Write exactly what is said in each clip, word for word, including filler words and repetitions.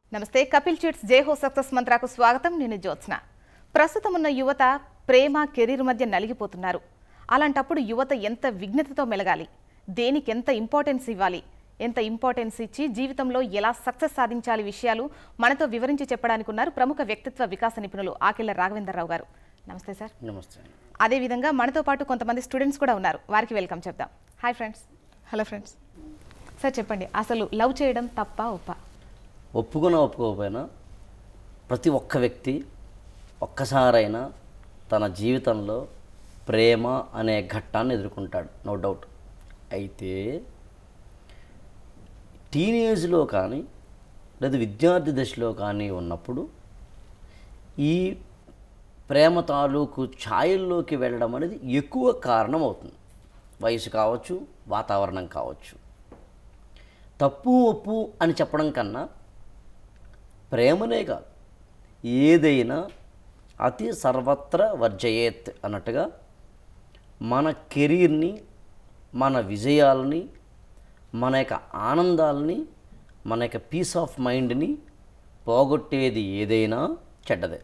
నమస్తే కపిల్ చిట్స్ జై హో సక్సెస్ మంత్రాకు స్వాగతం. నేను జ్యోత్స్న. ప్రస్తుతం ఉన్న యువత ప్రేమ కెరీర్ మధ్య నలిగిపోతున్నారు. అలాంటప్పుడు యువత ఎంత విఘ్నతతో మెలగాలి, దేనికి ఎంత ఇంపార్టెన్స్ ఇవ్వాలి, ఎంత ఇంపార్టెన్స్ ఇచ్చి జీవితంలో ఎలా సక్సెస్ సాధించాలి విషయాలు మనతో వివరించి చెప్పడానికి ఉన్నారు ప్రముఖ వ్యక్తిత్వ వికాస నిపుణులు ఆకెళ్ల రాఘవేంద్రరావు గారు. నమస్తే సార్. నమస్తే. అదేవిధంగా మనతో పాటు కొంతమంది స్టూడెంట్స్ కూడా ఉన్నారు, వారికి వెల్కమ్ చెప్దాం. Hi friends. Hello friends. Sir చెప్పండి, అసలు లవ్ చేయడం తప్ప ఒప్ప? ఒప్పుకున్నా ఒప్పుకోకపోయినా ప్రతి ఒక్క వ్యక్తి ఒక్కసారైనా తన జీవితంలో ప్రేమ అనే ఘట్టాన్ని ఎదుర్కొంటాడు, నో డౌట్. అయితే టీనేజ్లో కానీ లేదా విద్యార్థి దశలో కానీ ఉన్నప్పుడు ఈ ప్రేమ తాలూకు ఛాయల్లోకి వెళ్ళడం అనేది ఎక్కువ కారణం అవుతుంది. వయసు కావచ్చు, వాతావరణం కావచ్చు. తప్పు ఒప్పు అని చెప్పడం కన్నా ప్రేమనే కాదు, ఏదైనా అతి సర్వత్ర వర్జయేత్ అన్నట్టుగా మన కెరీర్ని, మన విజయాలని, మన యొక్క ఆనందాలని, మన యొక్క పీస్ ఆఫ్ మైండ్ని పోగొట్టేది ఏదైనా చెడ్డదే.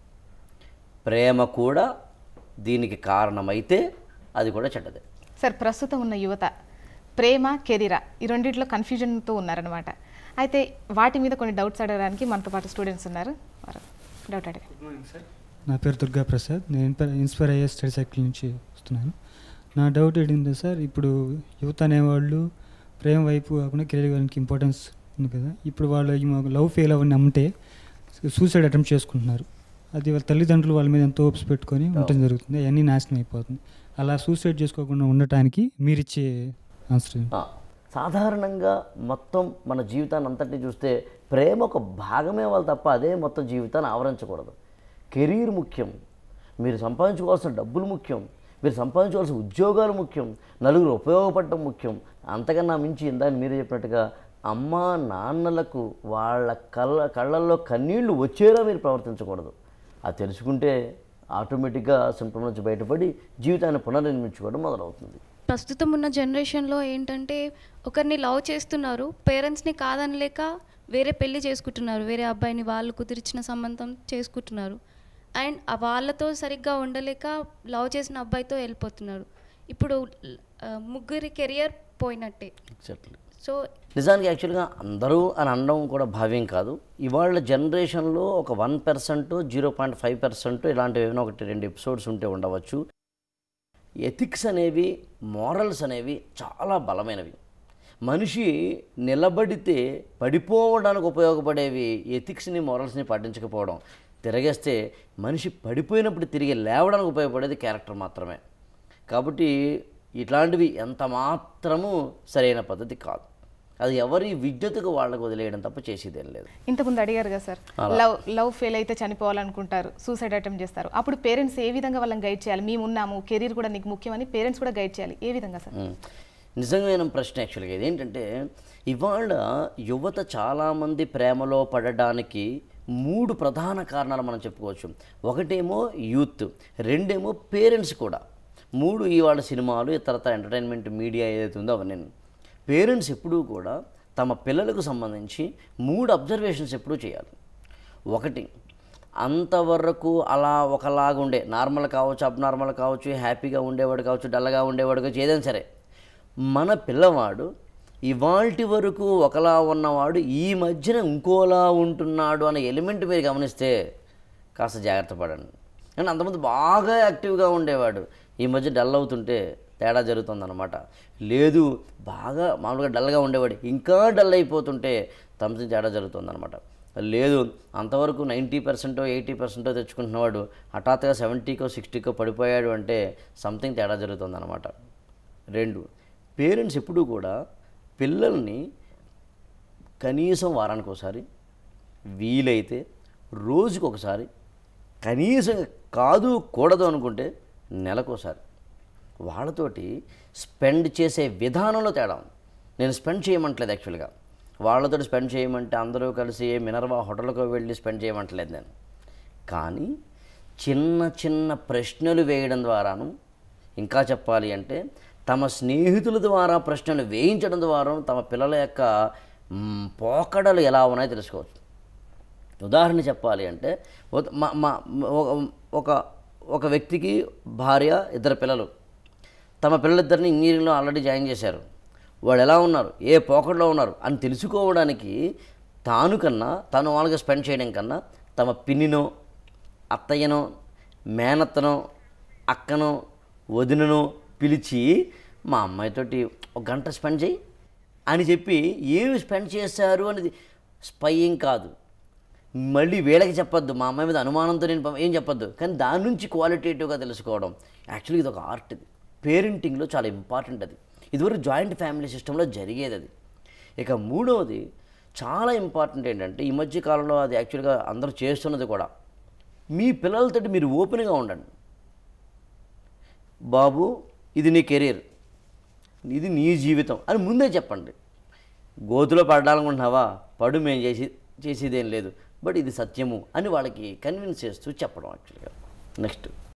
ప్రేమ కూడా దీనికి కారణమైతే అది కూడా చెడ్డదే. సార్, ప్రస్తుతం ఉన్న యువత ప్రేమ కెరీరా ఈ రెండింటిలో కన్ఫ్యూజన్తో ఉన్నారనమాట. అయితే వాటి మీద కొన్ని డౌట్స్ అడగడానికి మనతో పాటు స్టూడెంట్స్ ఉన్నారు. డౌట్ అడిగి. నా పేరు దుర్గా ప్రసాద్, నేను ఇన్స్పైర్ అయ్యే స్టడీ సర్కిల్ నుంచి వస్తున్నాను. నా డౌట్ ఏంటంటే సార్, ఇప్పుడు యువత అనేవాళ్ళు ప్రేమ వైపు కాకుండా కెరీర్ వాళ్ళకి ఇంపార్టెన్స్ ఉంది కదా. ఇప్పుడు వాళ్ళు లవ్ ఫెయిల్ అవ్వని నమ్మితే సూసైడ్ అటెంప్ట్ చేసుకుంటున్నారు. అది వాళ్ళ తల్లిదండ్రులు వాళ్ళ మీద ఎంతో హోప్స్ పెట్టుకొని ఉండటం జరుగుతుంది, అవన్నీ నాశనం అయిపోతుంది. అలా సూసైడ్ చేసుకోకుండా ఉండటానికి మీరిచ్చే ఆన్సర్? సాధారణంగా మొత్తం మన జీవితాన్ని అంతటినీ చూస్తే ప్రేమ ఒక భాగమే వాళ్ళు తప్ప అదే మొత్తం జీవితాన్ని ఆవరించకూడదు. కెరీర్ ముఖ్యం, మీరు సంపాదించుకోవాల్సిన డబ్బులు ముఖ్యం, మీరు సంపాదించుకోవాల్సిన ఉద్యోగాలు ముఖ్యం, నలుగురు ఉపయోగపడటం ముఖ్యం. అంతకన్నా మించి ఇందాక మీరు చెప్పినట్టుగా అమ్మ నాన్నలకు వాళ్ళ కళ్ళ కళ్ళల్లో కన్నీళ్లు వచ్చేలా మీరు ప్రవర్తించకూడదు. అది తెలుసుకుంటే ఆటోమేటిక్గా సింప్టమ్ నుంచి బయటపడి జీవితాన్ని పునర్నిర్మించుకోవడం మొదలవుతుంది. ప్రస్తుతం ఉన్న జనరేషన్లో ఏంటంటే ఒకరిని లవ్ చేస్తున్నారు, పేరెంట్స్ని కాదనలేక వేరే పెళ్లి చేసుకుంటున్నారు, వేరే అబ్బాయిని వాళ్ళు కుదిరిచిన సంబంధం చేసుకుంటున్నారు. అండ్ వాళ్ళతో సరిగ్గా ఉండలేక లవ్ చేసిన అబ్బాయితో వెళ్ళిపోతున్నారు. ఇప్పుడు ముగ్గురి కెరియర్ పోయినట్టే. ఎగ్జాక్ట్లీ. సో నిజానికి యాక్చువల్గా అందరూ అని అనడం కూడా భావ్యం కాదు. ఇవాళ జనరేషన్లో ఒక one percent zero point five percent ఇలాంటివి ఏమైనా ఒకటి రెండు ఎపిసోడ్స్ ఉంటే ఉండవచ్చు. ఎథిక్స్ అనేవి, మోరల్స్ అనేవి చాలా బలమైనవి. మనిషి నిలబడితే పడిపోవడానికి ఉపయోగపడేవి ఎథిక్స్ని, మోరల్స్ని పాటించకపోవడం. తిరగేస్తే మనిషి పడిపోయినప్పుడు తిరిగి లేవడానికి ఉపయోగపడేది క్యారెక్టర్ మాత్రమే. కాబట్టి ఇట్లాంటివి ఎంత మాత్రము సరైన పద్ధతి కాదు. అది ఎవరి విద్యుత్తుకు వాళ్ళకు వదిలేయడం తప్ప చేసేదేం లేదు. ఇంతకుముందు అడిగారు కదా సార్, లవ్ లవ్ ఫెయిల్ అయితే చనిపోవాలనుకుంటారు, సూసైడ్ అటెంప్ట్ చేస్తారు. అప్పుడు పేరెంట్స్ ఏ విధంగా వాళ్ళని గైడ్ చేయాలి? మేము ఉన్నాము, కెరీర్ కూడా నీకు ముఖ్యమని పేరెంట్స్ కూడా గైడ్ చేయాలి, ఏ విధంగా సార్? నిజమైన ప్రశ్న యాక్చువల్గా ఇది. ఏంటంటే ఇవాళ యువత చాలామంది ప్రేమలో పడడానికి మూడు ప్రధాన కారణాలు మనం చెప్పుకోవచ్చు. ఒకటేమో యూత్, రెండేమో పేరెంట్స్ కూడా, మూడు ఇవాళ సినిమాలు, ఇతరత ఎంటర్టైన్మెంట్ మీడియా ఏదైతే ఉందో అవన్నీ. పేరెంట్స్ ఎప్పుడూ కూడా తమ పిల్లలకు సంబంధించి మూడు అబ్జర్వేషన్స్ ఎప్పుడూ చేయాలి. ఒకటి, అంతవరకు అలా ఒకలాగా ఉండే, నార్మల్ కావచ్చు, అబ్నార్మల్ కావచ్చు, హ్యాపీగా ఉండేవాడు కావచ్చు, డల్గా ఉండేవాడు కావచ్చు, ఏదైనా సరే, మన పిల్లవాడు ఇవాల్టి వరకు ఒకలా ఉన్నవాడు ఈ మధ్యన ఇంకోలా ఉంటున్నాడు అనే ఎలిమెంట్ మీరు గమనిస్తే కాస్త జాగ్రత్త పడండి. కానీ అంతమంది బాగా యాక్టివ్గా ఉండేవాడు ఈ మధ్య డల్ అవుతుంటే తేడా జరుగుతుందన్నమాట. లేదు, బాగా మామూలుగా డల్గా ఉండేవాడు ఇంకా డల్ అయిపోతుంటే సంథింగ్ తేడా జరుగుతుందన్నమాట. లేదు, అంతవరకు నైంటీ పర్సెంటో ఎయిటీ పర్సెంటో తెచ్చుకుంటున్నవాడు హఠాత్తుగా సెవెంటీకో సిక్స్టీకో పడిపోయాడు అంటే సంథింగ్ తేడా జరుగుతుందన్నమాట. రెండు, పేరెంట్స్ ఎప్పుడూ కూడా పిల్లల్ని కనీసం వారానికి ఒకసారి, వీలైతే రోజుకు ఒకసారి, కనీసం కాదు కూడదు అనుకుంటే నెలకోసారి వాళ్ళతోటి స్పెండ్ చేసే విధానంలో తేడా. నేను స్పెండ్ చేయమంటలేదు యాక్చువల్గా, వాళ్ళతో స్పెండ్ చేయమంటే అందరూ కలిసి మినర్వా హోటల్కి వెళ్ళి స్పెండ్ చేయమంటలేదు నేను. కానీ చిన్న చిన్న ప్రశ్నలు వేయడం ద్వారాను, ఇంకా చెప్పాలి అంటే తమ స్నేహితుల ద్వారా ప్రశ్నలు వేయించడం ద్వారా తమ పిల్లల యొక్క పోకడలు ఎలా ఉన్నాయో తెలుసుకోవచ్చు. ఉదాహరణ చెప్పాలి అంటే ఒక- మా మా ఒక ఒక వ్యక్తికి భార్య, ఇద్దరు పిల్లలు. తమ పిల్లలిద్దరిని ఇంజనీరింగ్లో ఆల్రెడీ జాయిన్ చేశారు. వాళ్ళు ఎలా ఉన్నారు, ఏ పోకడలో ఉన్నారు అని తెలుసుకోవడానికి తాను కన్నా తను వాళ్ళకి స్పెండ్ చేయడం కన్నా తమ పిన్నినో, అత్తయ్యనో, మేనత్తనో, అక్కనో, వదిననో పిలిచి మా అమ్మాయితోటి ఒక గంట స్పెండ్ చేయి అని చెప్పి ఏమి స్పెండ్ చేశారు అనేది స్పైయింగ్ కాదు. మళ్ళీ వీళ్ళకి చెప్పొద్దు, మా అమ్మాయి మీద అనుమానంతో నేను పం- ఏం చెప్పొద్దు, కానీ దాని నుంచి క్వాలిటేటివ్గా తెలుసుకోవడం. యాక్చువల్లీ ఇది ఒక ఆర్ట్. ఇది పేరెంటింగ్లో చాలా ఇంపార్టెంట్. అది ఇదివరకు జాయింట్ ఫ్యామిలీ సిస్టంలో జరిగేది అది. ఇక మూడవది చాలా ఇంపార్టెంట్ ఏంటంటే ఈ మధ్య కాలంలో అది యాక్చువల్గా అందరూ చేస్తున్నది కూడా, మీ పిల్లలతోటి మీరు ఓపెన్గా ఉండండి. బాబు ఇది నీ కెరీర్, ఇది నీ జీవితం అని ముందే చెప్పండి. గోతులో పడాలనుకుంటున్నావా, పడు, మేము చేసి చేసేదేం లేదు, బట్ ఇది సత్యము అని వాళ్ళకి కన్విన్స్ చేస్తూ చెప్పడం యాక్చువల్గా. నెక్స్ట్